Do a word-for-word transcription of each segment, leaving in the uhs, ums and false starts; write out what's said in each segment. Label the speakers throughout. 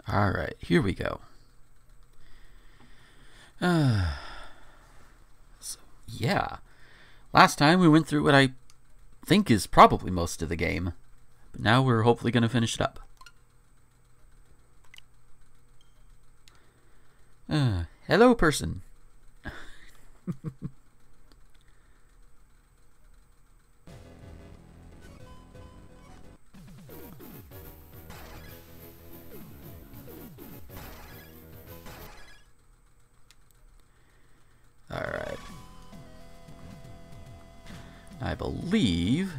Speaker 1: Alright, here we go. Uh, so, yeah. Last time we went through what I think is probably most of the game. But now we're hopefully going to finish it up. Uh, hello, person. Alright. I believe...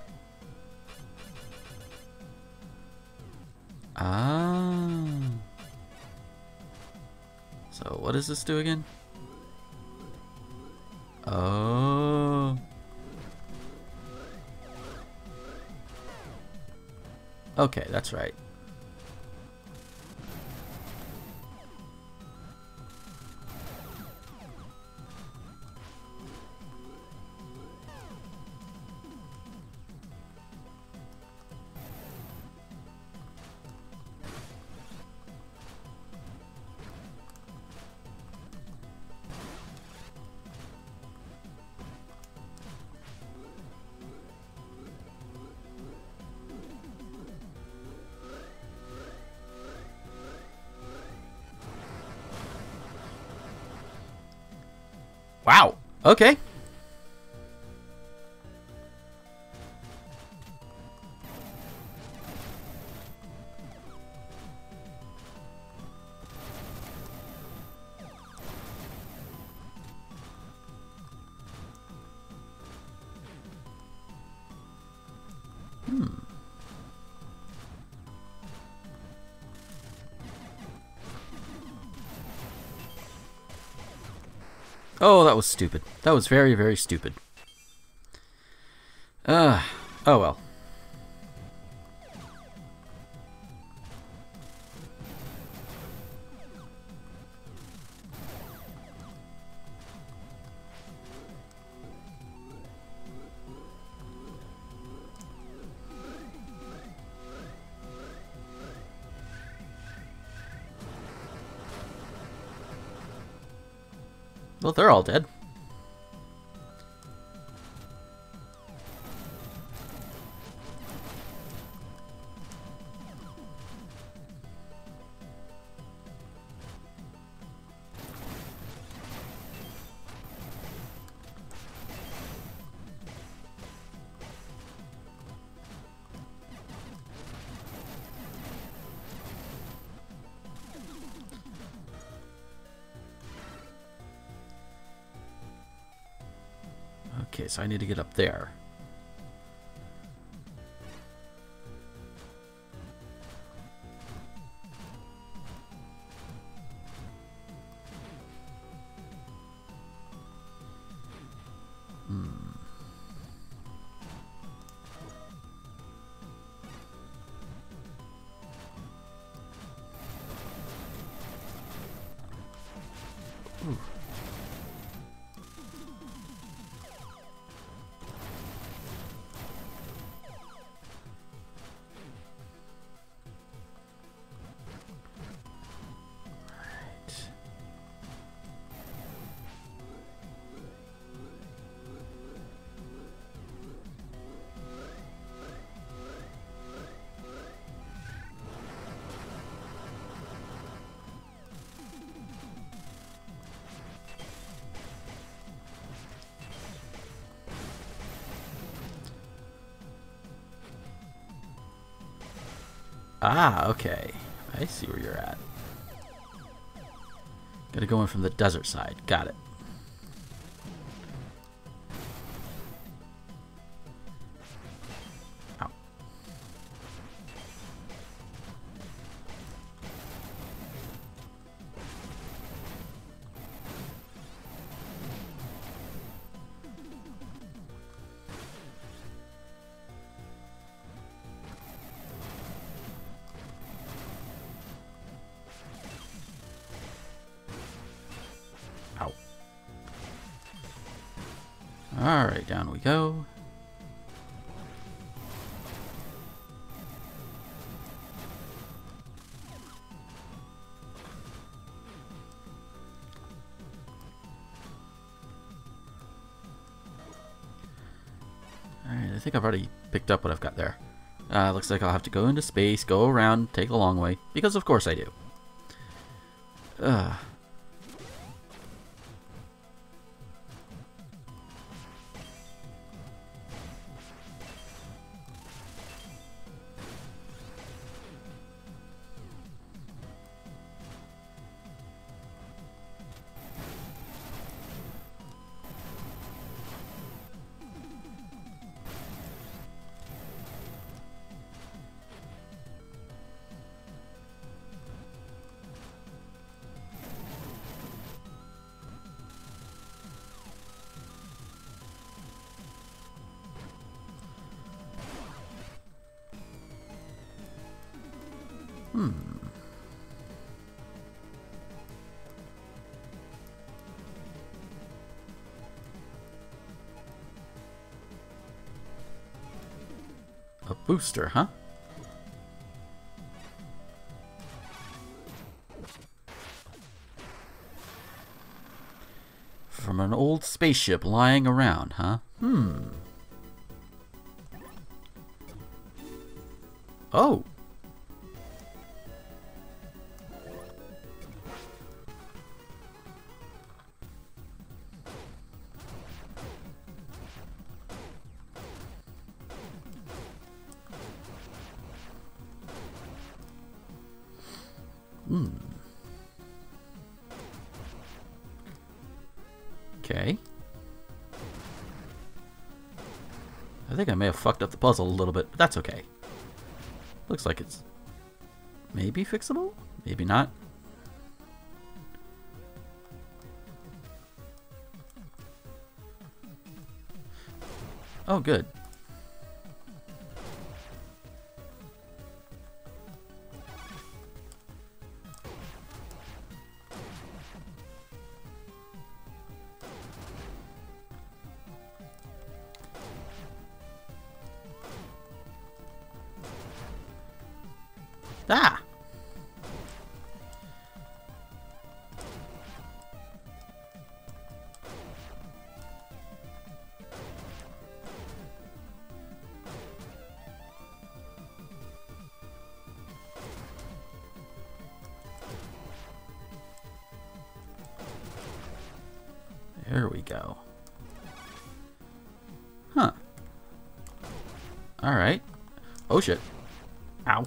Speaker 1: Ah. So, what does this do again? Oh. Okay, that's right. Wow. Okay. Hmm. Oh, that was stupid. That was very, very stupid. Uh, oh well. Well, they're all dead. Okay, so I need to get up there. Hmm. Ooh. Ah, okay. I see where you're at. Gotta go in from the desert side. Got it. Ow. Ow. Alright, down we go. I think I've already picked up what I've got there. Uh, looks like I'll have to go into space, go around, take a long way. Because of course I do. Ugh. Hmm. A booster, huh? From an old spaceship lying around, huh? Hmm. Oh. Hmm. Okay. I think I may have fucked up the puzzle a little bit, but that's okay. Looks like it's maybe fixable? Maybe not. Oh, good. Ah! There we go. Huh. Alright. Oh shit. Ow.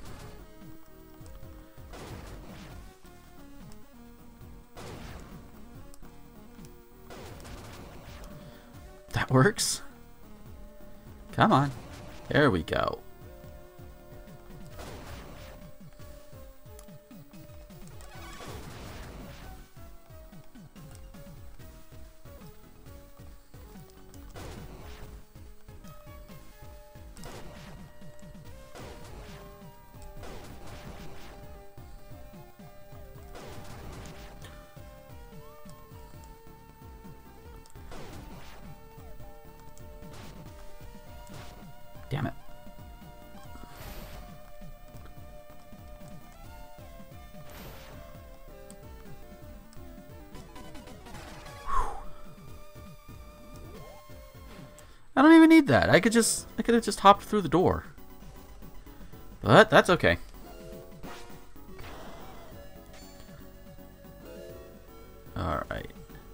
Speaker 1: That works. Come on. There we go. Damn it. I don't even need that. I could just I could have just hopped through the door. But that's okay. All right.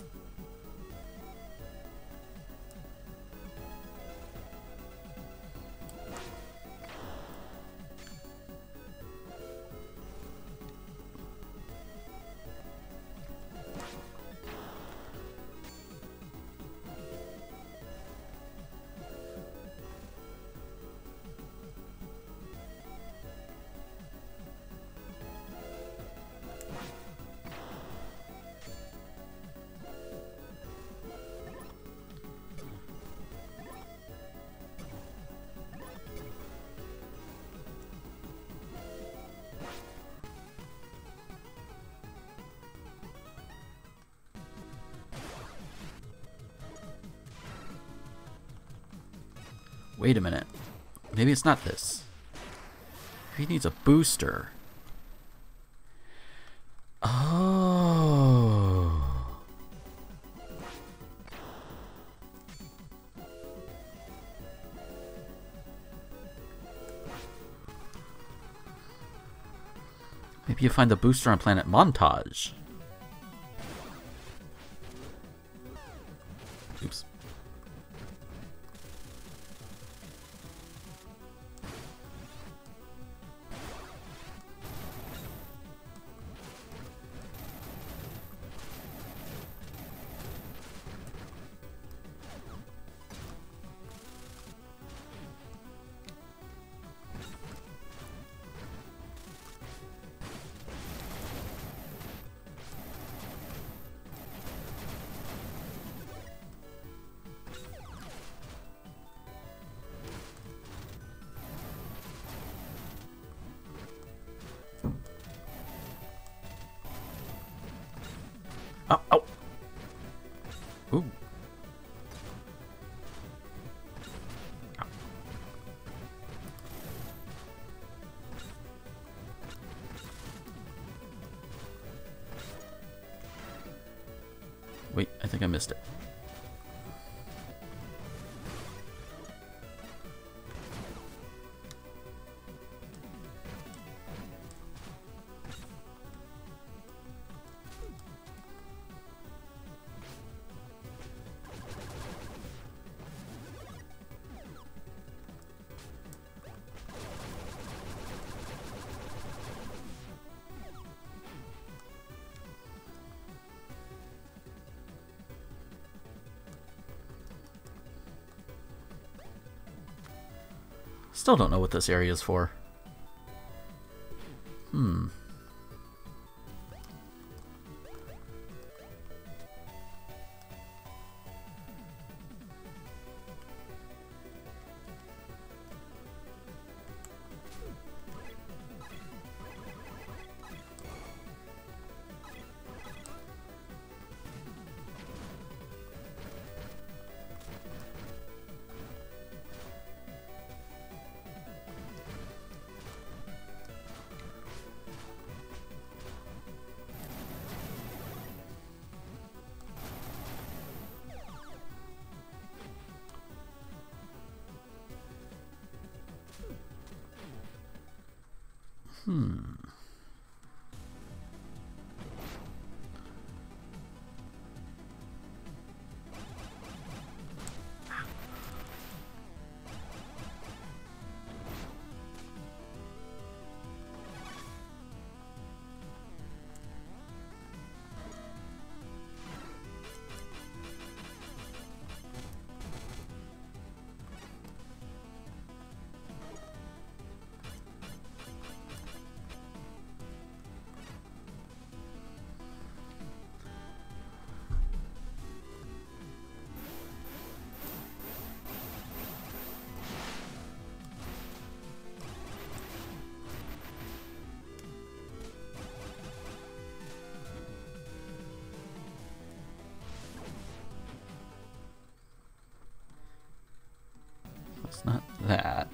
Speaker 1: Wait a minute. Maybe it's not this. He needs a booster. Oh. Maybe you find the booster on planet Montage. Oops. Oh, oh. Ooh. Oh. Wait, I think I missed it. Still don't know what this area is for. Hmm. Hmm. It's not that.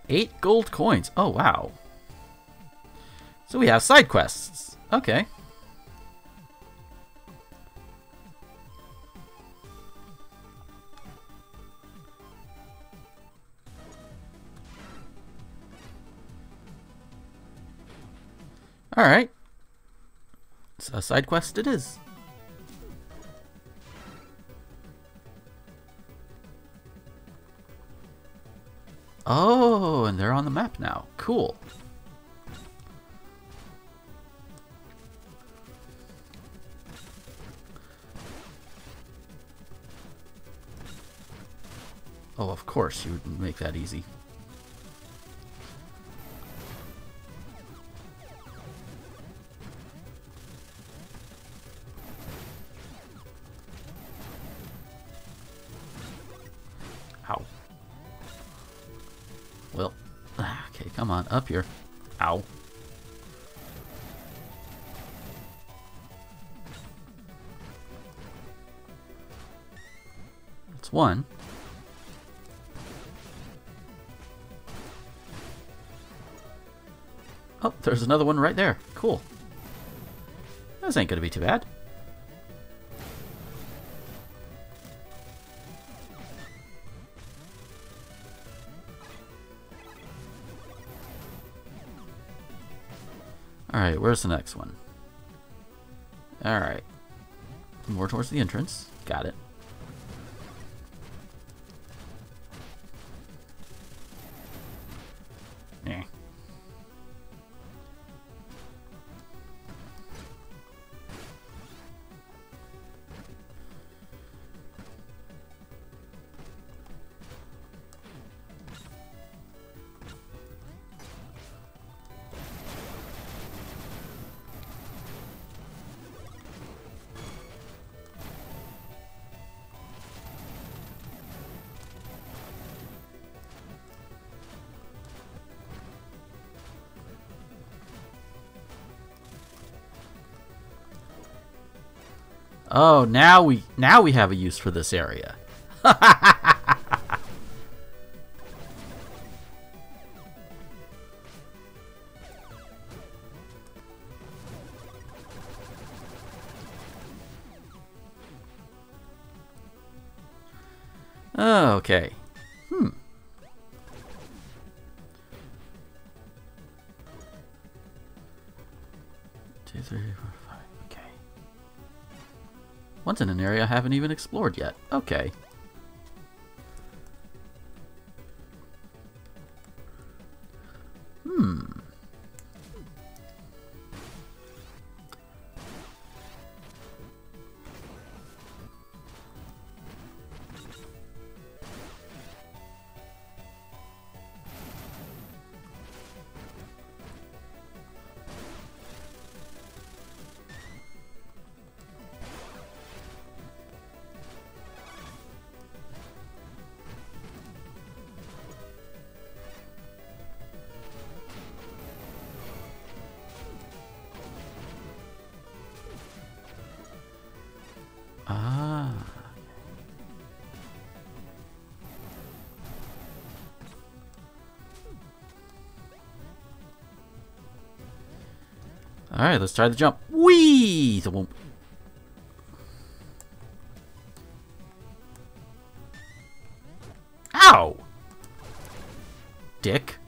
Speaker 1: Eight gold coins. Oh, wow. So we have side quests. Okay. Alright. So a side quest it is. Oh, and they're on the map now. Cool. Oh, of course you would make that easy. Ow. Well, okay, come on, up here. Ow. That's one. Oh, there's another one right there. Cool. This ain't gonna be too bad. Alright, where's the next one? Alright. More towards the entrance. Got it. Eh. Oh, now we now we have a use for this area. Okay. Hmm. Two, three, four, five. Okay. One's in an area I haven't even explored yet. Okay. Hmm. Ah. All right, let's try the jump. Whee! Ow! Dick.